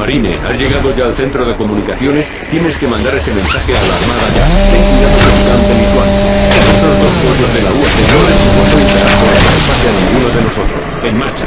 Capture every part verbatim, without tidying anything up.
Marine, has llegado ya al centro de comunicaciones. Tienes que mandar ese mensaje a la Armada ya. Ten cuidado con el antemisual. Esos dos pollos de la U A C no les importa un carajo lo que le pase a ninguno de nosotros. En marcha.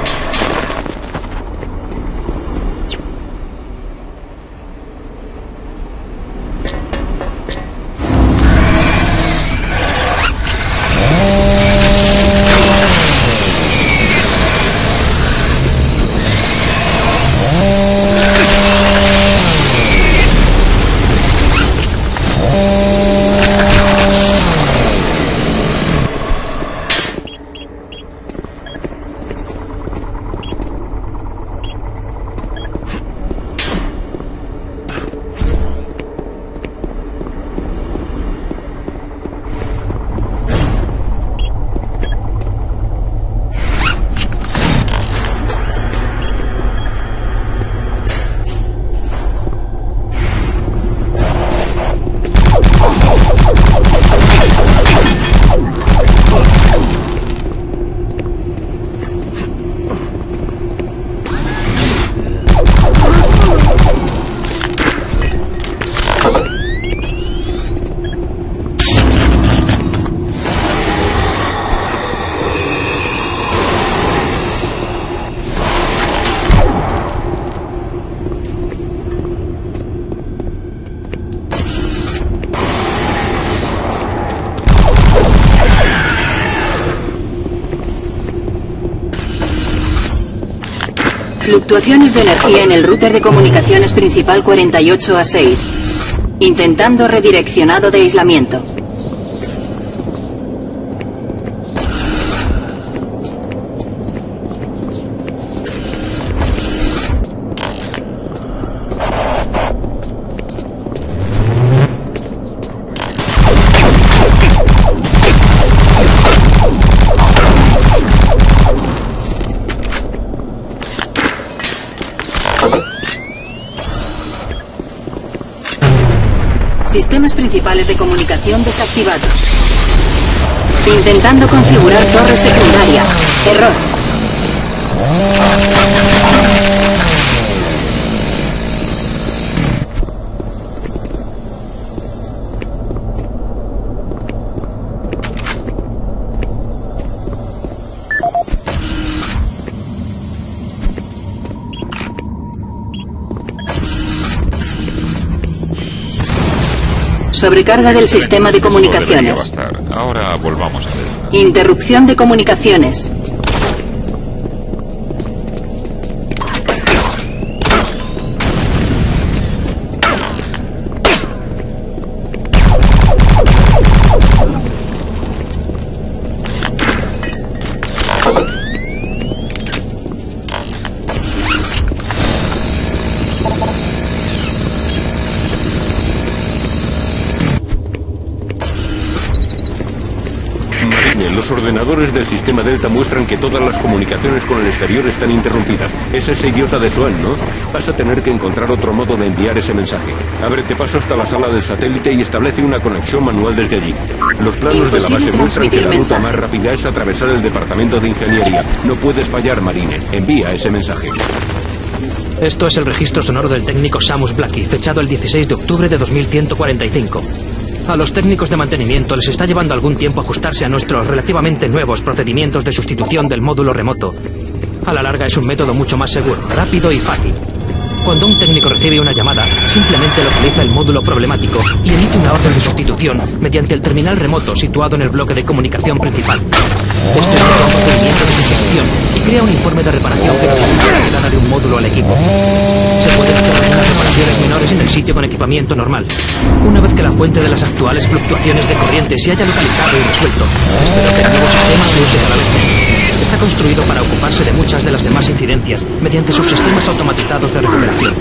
Fluctuaciones de energía en el router de comunicaciones principal cuarenta y ocho A seis. Intentando redireccionado de aislamiento. Sistemas principales de comunicación desactivados. Intentando configurar torre secundaria. Error. Sobrecarga del sistema de comunicaciones. Ahora volvamos a ver. Interrupción de comunicaciones. Los ordenadores del sistema Delta muestran que todas las comunicaciones con el exterior están interrumpidas. Es ese idiota de Swan, ¿no? Vas a tener que encontrar otro modo de enviar ese mensaje. Ábrete paso hasta la sala del satélite y establece una conexión manual desde allí. Los planos de la base muestran que la ruta más rápida es atravesar el departamento de ingeniería. No puedes fallar, Marine. Envía ese mensaje. Esto es el registro sonoro del técnico Samus Blackie, fechado el dieciséis de octubre de dos mil ciento cuarenta y cinco. A los técnicos de mantenimiento les está llevando algún tiempo ajustarse a nuestros relativamente nuevos procedimientos de sustitución del módulo remoto. A la larga es un método mucho más seguro, rápido y fácil. Cuando un técnico recibe una llamada, simplemente localiza el módulo problemático y emite una orden de sustitución mediante el terminal remoto situado en el bloque de comunicación principal. Esto es un procedimiento de sustitución y crea un informe de reparación que notifica la llegada de un módulo al equipo. Se pueden hacer algunas reparaciones menores en el sitio con equipamiento normal. Una vez que la fuente de las actuales fluctuaciones de corriente se haya localizado y resuelto, espero que el nuevo sistema se use cada vez menos. Está construido para ocuparse de muchas de las demás incidencias mediante subsistemas automatizados de recuperación.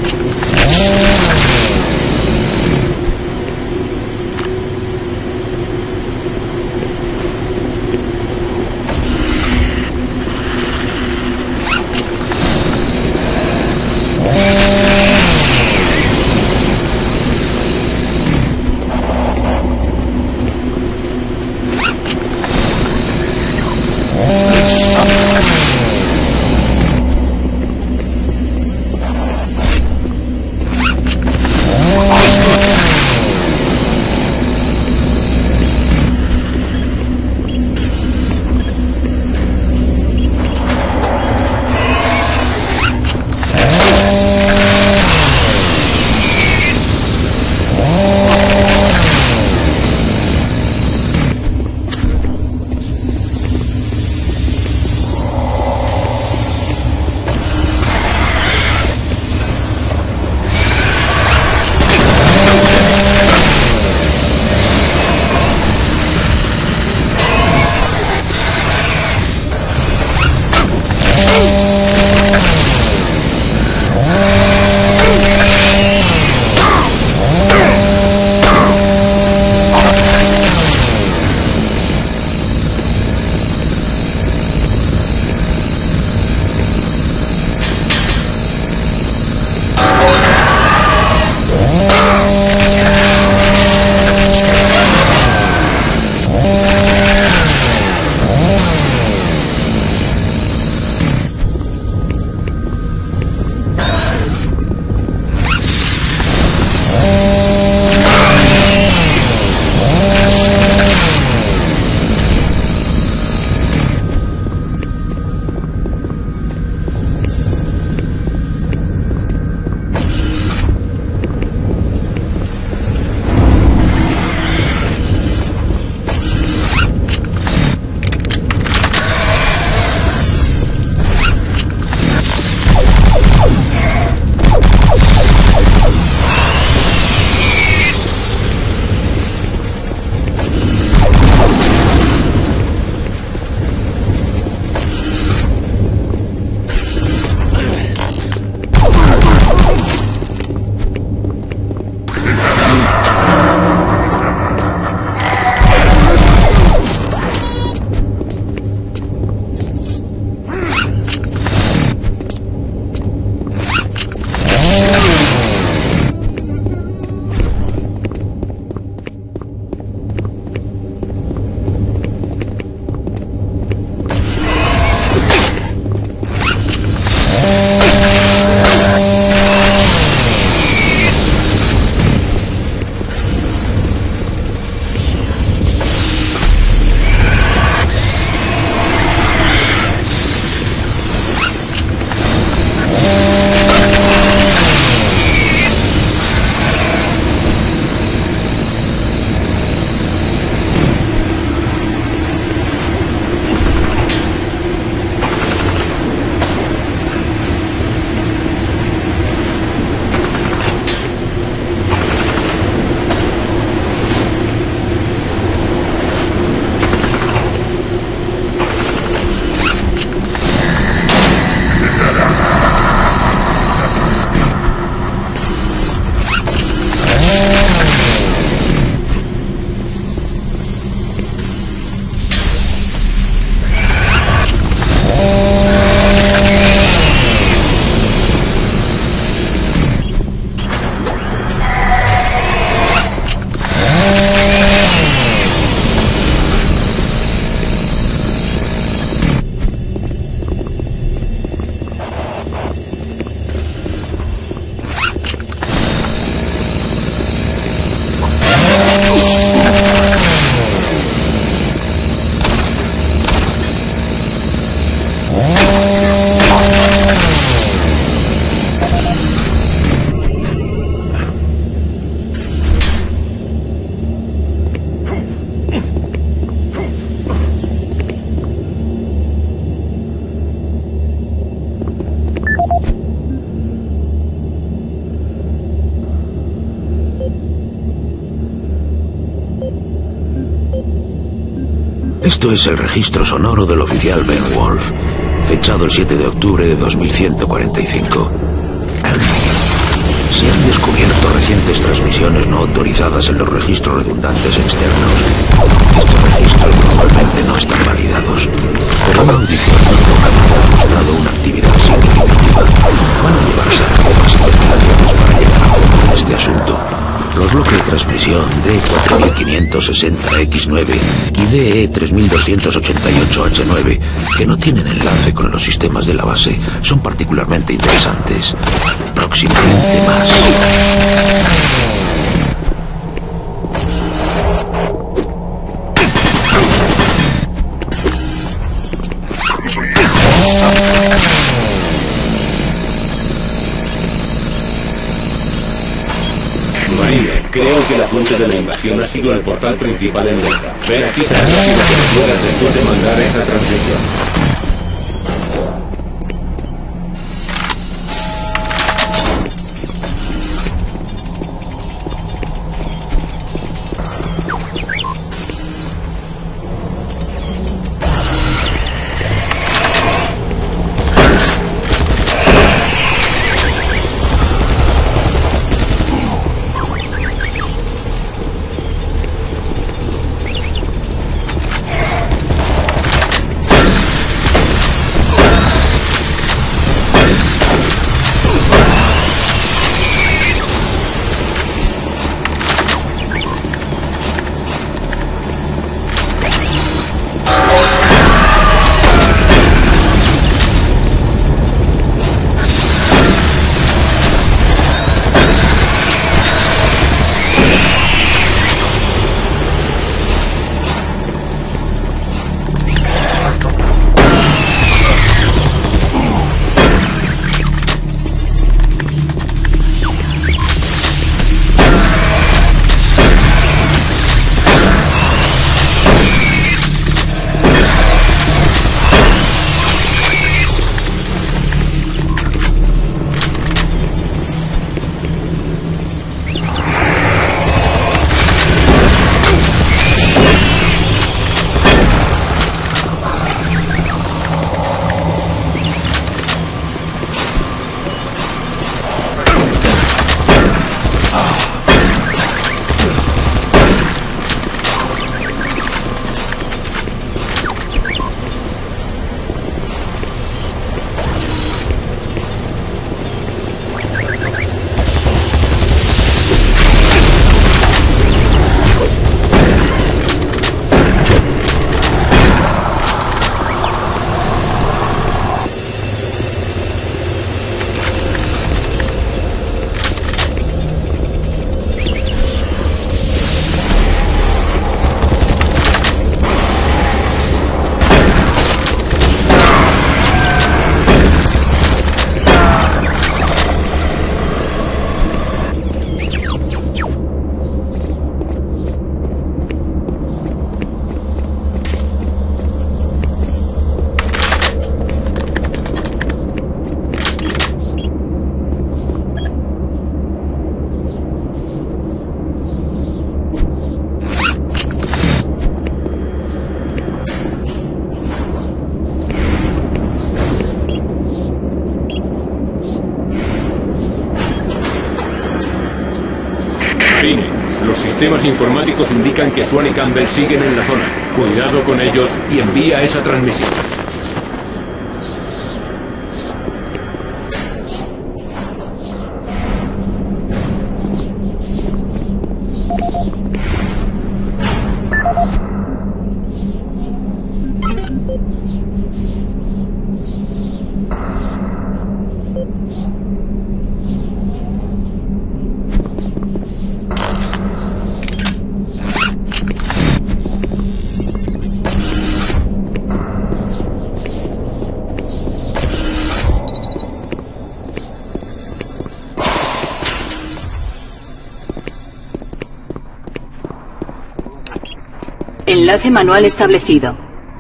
Esto es el registro sonoro del oficial Ben Wolf, fechado el siete de octubre de dos mil ciento cuarenta y cinco. Se han descubierto recientes transmisiones no autorizadas en los registros redundantes externos. Estos registros normalmente no están validados, pero una audición localmente ha mostrado una actividad significativa. Van a llevarse a cabo más investigaciones para llegar a fondo de este asunto. Los bloques de transmisión D cuatro mil quinientos sesenta X nueve y D E tres mil doscientos ochenta y ocho H nueve, que no tienen enlace con los sistemas de la base, son particularmente interesantes. Próximamente más. Creo que la fuente de la invasión ha sido el portal principal en Delta. Ven aquí tan rápido que puedas después de mandar esa transmisión. Los sistemas informáticos indican que Swan y Campbell siguen en la zona. Cuidado con ellos y envía esa transmisión. Enlace manual establecido.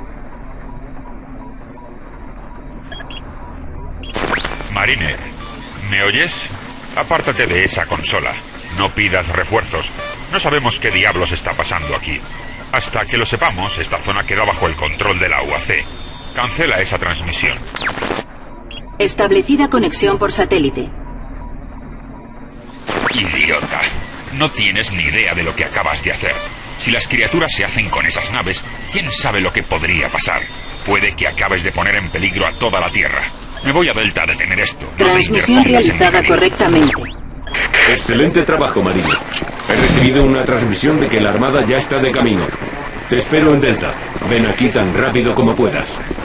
Marine, ¿me oyes? Apártate de esa consola. No pidas refuerzos. No sabemos qué diablos está pasando aquí. Hasta que lo sepamos, esta zona queda bajo el control de la U A C. Cancela esa transmisión. Establecida conexión por satélite. Idiota. No tienes ni idea de lo que acabas de hacer. Si las criaturas se hacen con esas naves, ¿quién sabe lo que podría pasar? Puede que acabes de poner en peligro a toda la Tierra. Me voy a Delta a detener esto. No te Transmisión interpongas en mi realizada camino. correctamente. Excelente trabajo, Marine. He recibido una transmisión de que la Armada ya está de camino. Te espero en Delta. Ven aquí tan rápido como puedas.